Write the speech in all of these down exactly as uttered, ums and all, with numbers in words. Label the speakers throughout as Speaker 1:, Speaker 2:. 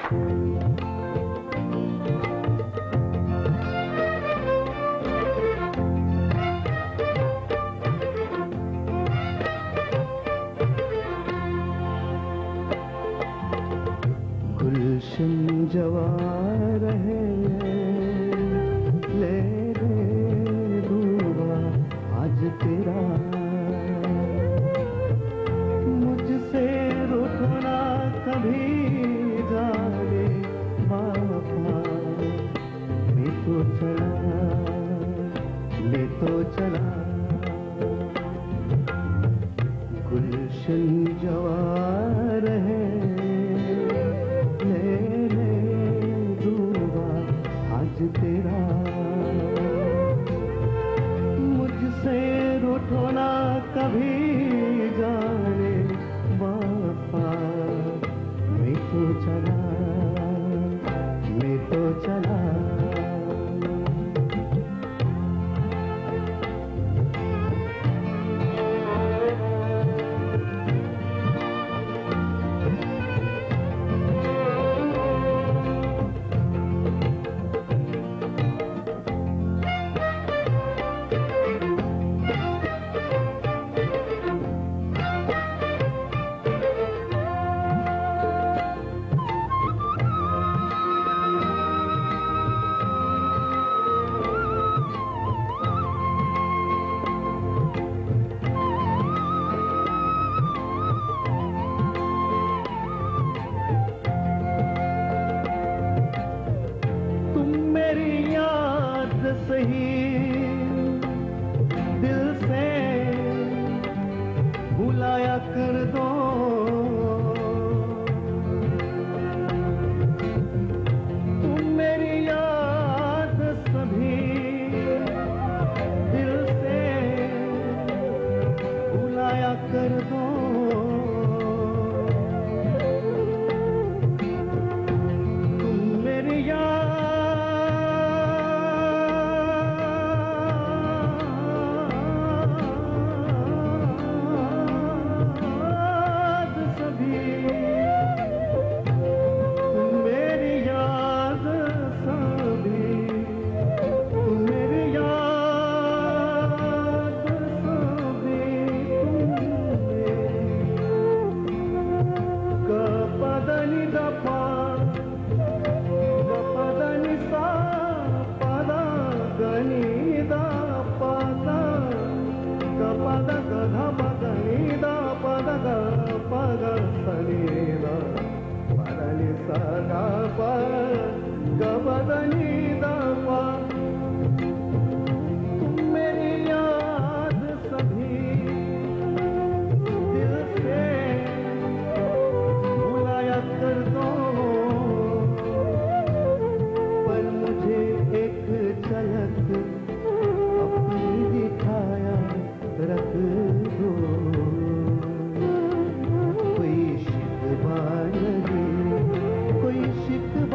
Speaker 1: गुलशन जवा रहे ले रे दूबा आज तेरा, मुझसे रूठना कभी जाने बाबा, मैं तो चला मैं तो चला। गुलशन जवा रहे तेरा, मुझसे रूठना कभी जाने बापा, मैं तो चला मैं तो चला। सही दिल से भुलाया कर दो, तुम मेरी याद सभी दिल से भुलाया कर दो। तुम मेरी याद कोई शिकवा नहीं, कोई शिकवा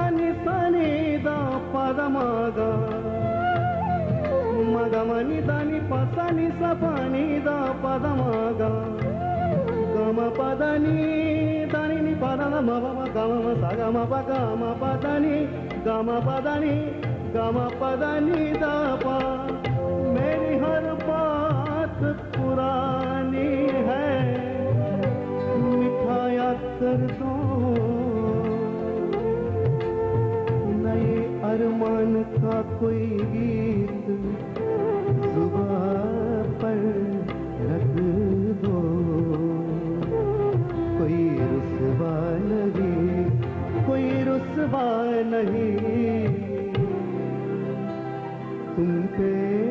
Speaker 1: ni sa ni da pa da ma ga ma ga ma ni da ni pa sa ni sa pa ni da pa da ma ga ga ma pa da ni da ni ni pa da ma ba ma ga ma sa ga ma pa ga ma pa da ni ga ma pa da ni ga ma pa da ni da pa मेरी हर बात पुरानी है मिठाया कर दो नए अरमान का कोई गीत जुबान पर रख दो कोई रुसवा नहीं कोई रुसवा नहीं तुम पे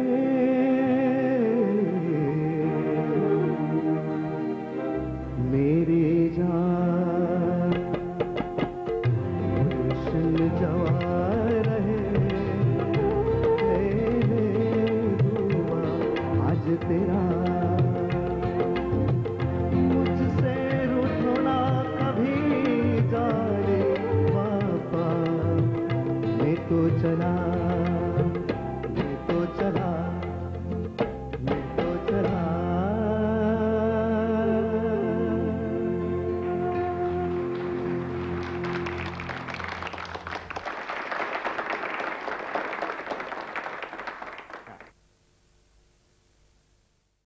Speaker 1: मेरी जान गुलशन जवान रहे दुआ आज तेरा मुझसे रूठो ना कभी जाने पापा मैं तो चला